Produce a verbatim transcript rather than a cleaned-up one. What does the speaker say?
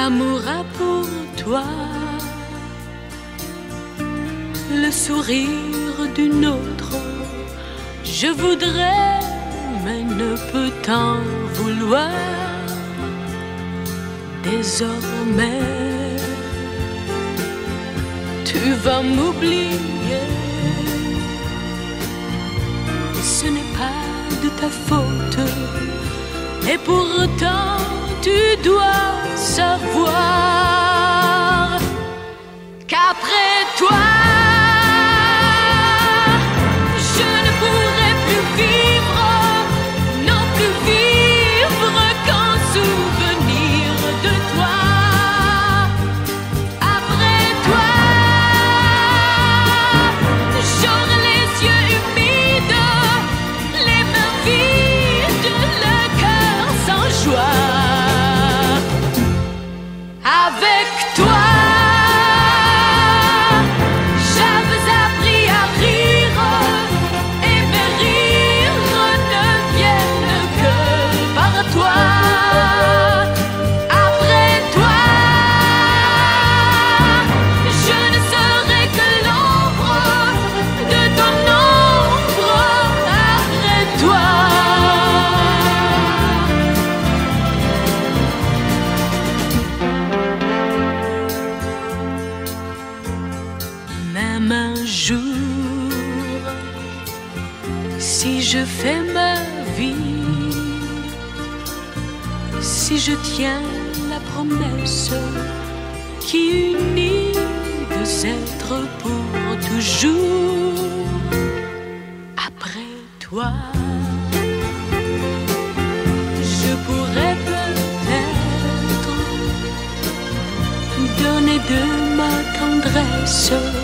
amour a pour toi le sourire d'une autre. Je voudrais, mais ne peux t'en vouloir. Désormais, tu vas m'oublier. Ce n'est pas de ta faute, et pourtant tu dois savoir qu'après toi, je ne pourrai plus vivre, non plus vivre qu'en souvenir de toi. Après toi, j'aurai les yeux humides, les mains vides, le cœur sans joie. Avec toi, j'avais appris à rire, et mes rires ne viennent que par toi. Après toi, je ne serai que l'ombre de ton ombre. Après toi, même un jour, si je fais ma vie, si je tiens la promesse qui unit deux êtres pour toujours, après toi, je pourrais peut-être donner de ma tendresse